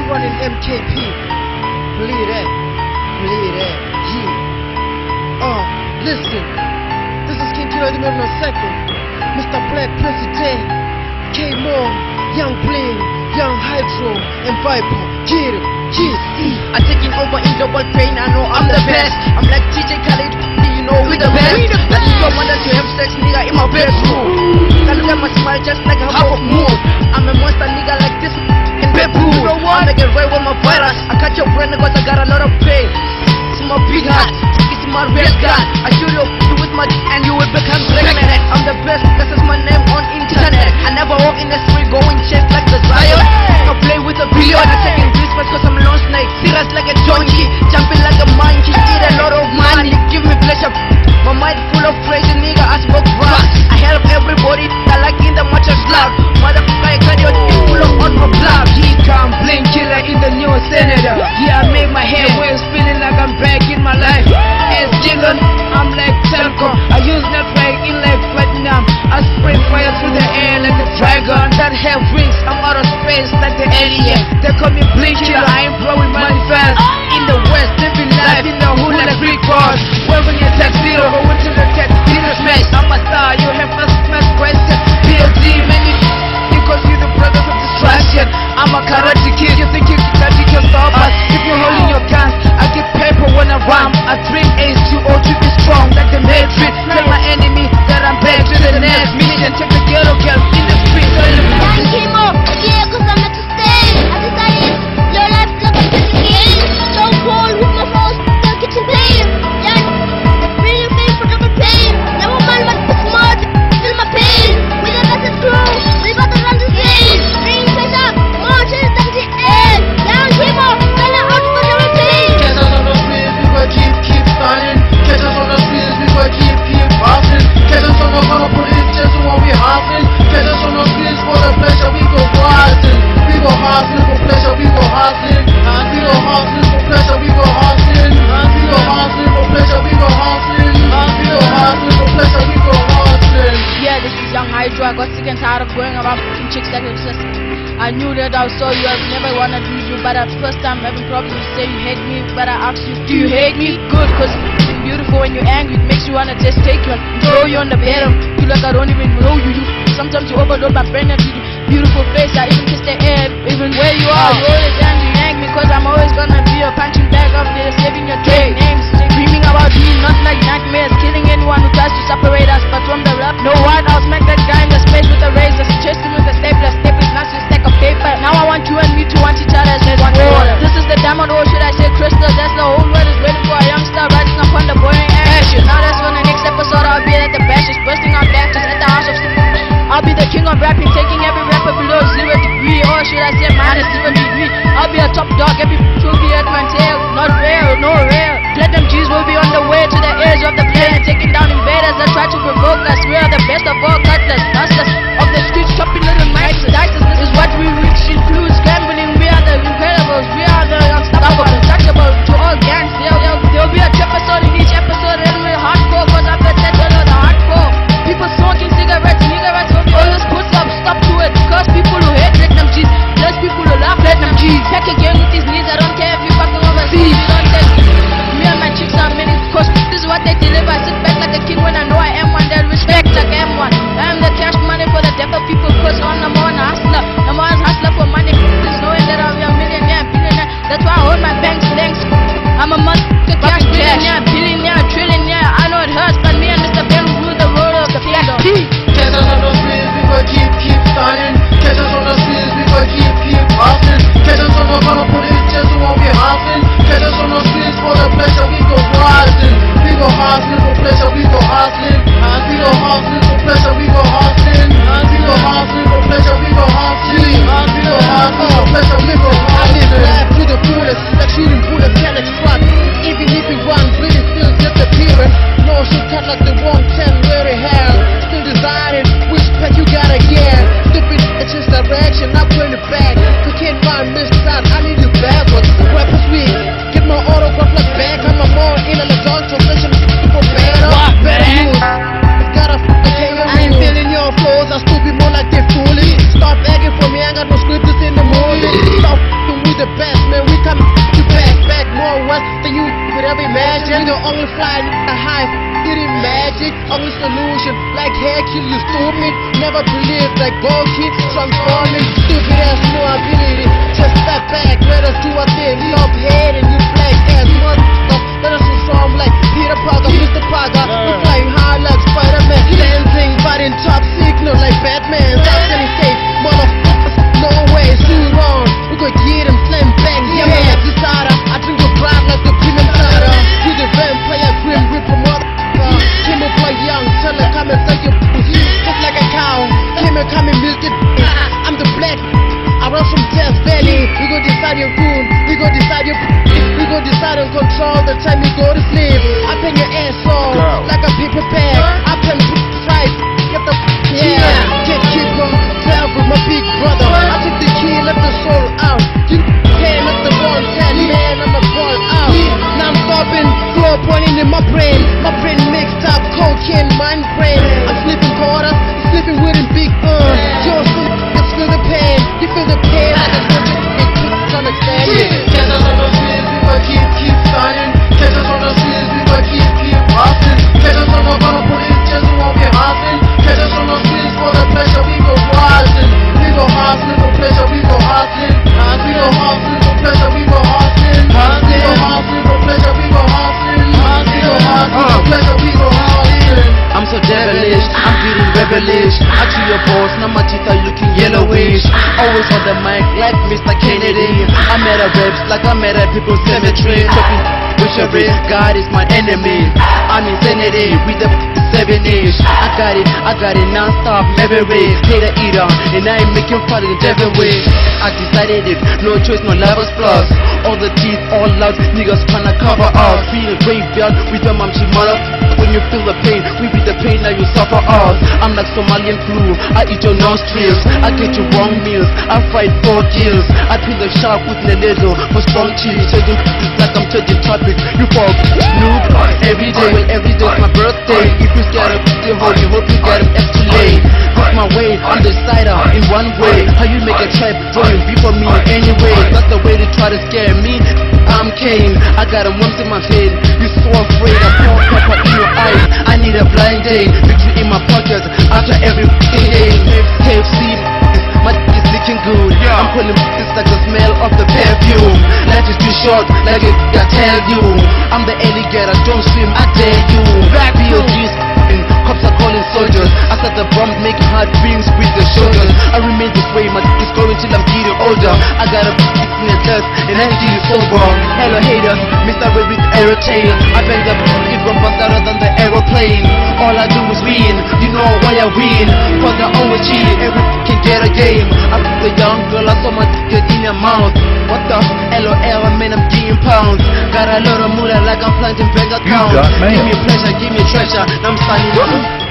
running MKP. Believe that. Believe that. Yeah. Listen. This is King Killer the Middle Second. Mr. Black President. K Moore, Young Bling, Young Hydro, and Viper. Get it. Yeah. I'm taking over in double pain. I know I'm the best. I'm like DJ Khaled. You know we the best. I just don't want to have sex, nigga, in my bedroom. I look at my smile just like a half of moon. I'm a monster, nigga, like this in bedroom. You know what? I get right with my virus. I cut your brain because I got a lot of pain. It's my big heart. It's my red gun. I shoot you with my and you will become pregnant. I'm the best. This is my name on internet. I never walk in the street going chase like the Zion. I play with a billion. I'm taking risks because I'm a long snake. Serious like a donkey. Jumping like a monkey. Eat a lot of money. Give me pleasure. My mind full of crazy nigga. I smoke grass. I help everybody. I like in the matcha slab. Motherfucker, I cut your full of on my blood. He come Bling Killer in the new senator. Yeah, I make my hair waves feeling like I'm back in my life. As Jingle, I'm like Telco. I use network in like platinum. I spray fire through the air like a dragon that have wings. I'm out of space like the alien. They call me Bling Killer. I ain't blowing money fast. In the west, living life in the hood like Greek boss. Wearing a tuxedo, going to the tuxedo smash. I'm a star, you have to smash question. BLG, many because you're the brothers of destruction. I'm a karate kid, you think you can stop us? If you're holding your guns, I get paper when I rhyme. I drink H2O to be strong like the Matrix. Tell my enemy that I'm back to the next mission. Take the ghetto girl in the street. Young Kimo, yeah, cause I'm here to stay. I decided your life is like a prison game. So cold with my phones, the kitchen pain. Yeah, bring your face for double pain. Never mind what the smart, feel my pain. We got nothing through, we about to run this game. Bring face up, marches, that's the end. Young Kimo, sell it out for double pain. Catch us on the streets, we gon' keep stunning. Catch us on the streets, we gon' keep hustling. Catch us on the corner, put it just while we hustling. Catch us on the streets for the pleasure, we go hustling. We go hustling for pleasure, we go hustling. We go hustling for pleasure, we go hustling. We go hustling for pleasure, we go hustling. We go hustling for pleasure, we go hustling. Yeah, this is Young Hydro. I got sick and tired of going around fucking chicks that obsessed. I knew that I saw you, I've never wanted to lose you. But at first time having problems, you say you hate me. But I ask you, do you hate me? Good, cause you're beautiful when you're angry. It makes you wanna just take you and throw you on the bed. You like I don't even know you. Sometimes you overload my brain and you beautiful face. I even kiss the air, even where you are. You always angry, cause I'm always gonna be a punching bag up there, saving your trade names. Dreaming about me, not like nightmares. Killing anyone who tries to separate us. But from the rap, no one, I'll smack that guy in the space with a razor. Chase him with a stapler. Stapler's not just a stack of paper. Now I want you and me to want each other as one water. This is the diamond, or should I say crystal? That's the whole world is waiting for a youngster rising up on the boiling action. Now that's when the next episode I'll be at the bashes, bursting out batches at the house of I'll be the king of rapping, taking every rapper below 0 degree, or should I say minus 0 degree. I'll be a top dog, every will be at my tail. Not real, no real. Platinum G's will be on the way to the edge of the planet, taking down invaders that try to provoke us. We are the best of all cutlass, hustlers of the streets, chopping little mics. This is what we reach, includes gambling. We are the incredibles, we are the unstoppable, untouchable to all gangs. There'll be a episode in each episode, and we're hardcore, cause I'm the center of the hardcore. People smoking cigarettes will be always put stop to it. Cause people who hate Platinum G's, less people who love Platinum G's. Back again with these knees, I don't care if you fucking overseas. You don't take me and my chicks are many, cause this is what they deliver. I sit back like a king when I know I am one. They'll respect like I am one. I am the cash hair kill you stupid. Never believe that gold keeps transforming. Stupid ass no ability. Just step back, let us do our thing. Stop hating, you black ass motherfucker. Let us perform like Peter Parker, Mr. Parker. We flying high like Spider-Man. Dancing, fighting top signal like Batman. Stop getting safe, motherfuckers. No way, shoot on. We gon' get him, slam bang. Yeah, man, decider. I drink your blood like the premium cider. You the vampire, grim reaper, motherfucker. Came up like young, tell her come and suck your pussy. Just like a cow, came and come and milk it. I'm the black. I run from Death Valley. We gon' decide your goon. We gon' decide your. We gon' decide and control the time you go to sleep. I pen your ass off like a paper bag. I pen fries. Get the get keeper. Tell with my big brother. I took the key, let the soul out. You can't let the ball tell man I'm a ball out. Now I'm stopping, floor pointing in my brain. My brain mixed up, cocaine, mind brain. I'm sleeping quarters, sleeping with a big You're sleep, just feel the pain. You feel the pain like a understand it. Catch us on the streets, we gon' keep fighting. Catch us on the streets, we gon' keep hustling. Catch us on the corner, police just won't be hustling. Catch us on the streets for the pleasure, we go hustling. We go hustling for pleasure, we go hustling. We go hustling for pleasure, we go hustling. We go hustling for pleasure, we go hustling. We go hustling for pleasure, we go hustling. I'm so devilish, I'm feeling rebellish. I chew your balls, now my teeth are looking yellowish. Always on the mic like Mr. Kennedy. I'm at a reps like I'm at a people's cemetery. Talking with your wrist, God is my enemy. I'm insanity with the 7-inch. I got it non-stop, memories. Hater eater, and I ain't making fun of the devil way. I decided it, no choice, no levels plus. All the teeth, all loud, niggas tryna cover us. Feel graveyard with your mom, she mother. When you feel the pain, we be the pain that you suffer us. I'm like Somalian flu, I eat your nostrils. I get you wrong meals, I fight 4 kills. I peel the shark with the needle for strong cheese. Changing like I'm changing topic. You fall noob every day's my birthday. If you scared of the hole, you hope you get an extra late. Look my way, I'm the cider in one way. How you make a trap, join be for me anyway. That's the way they try to scare me. I'm Kane, I got a worms in my head. You so afraid, I pour pepper in your eyes. I need a blind date, victory in my pockets after every game. KFC, my is looking good. I'm pulling this like the smell of the perfume. Life is too short, like it, I tell you. I'm the alligator, don't swim, I dare you. BLG's cops are calling soldiers. I set the bombs, making hard dreams with the shoulders. I remain this way, my is growing till I'm getting older. I got a in the dust, and I'm getting sober. Hello haters, Mr. Red with arrow tail. I bang the it run faster than the aeroplane. All I do is win, you know why I win. Cause I always cheat, every can get a game. I put the young girl, I saw my get in your mouth. What the LOL, man, I'm getting pounds. Got a lot of moolah like I'm planting bank accounts. Give me pleasure, give me treasure, I'm signing up.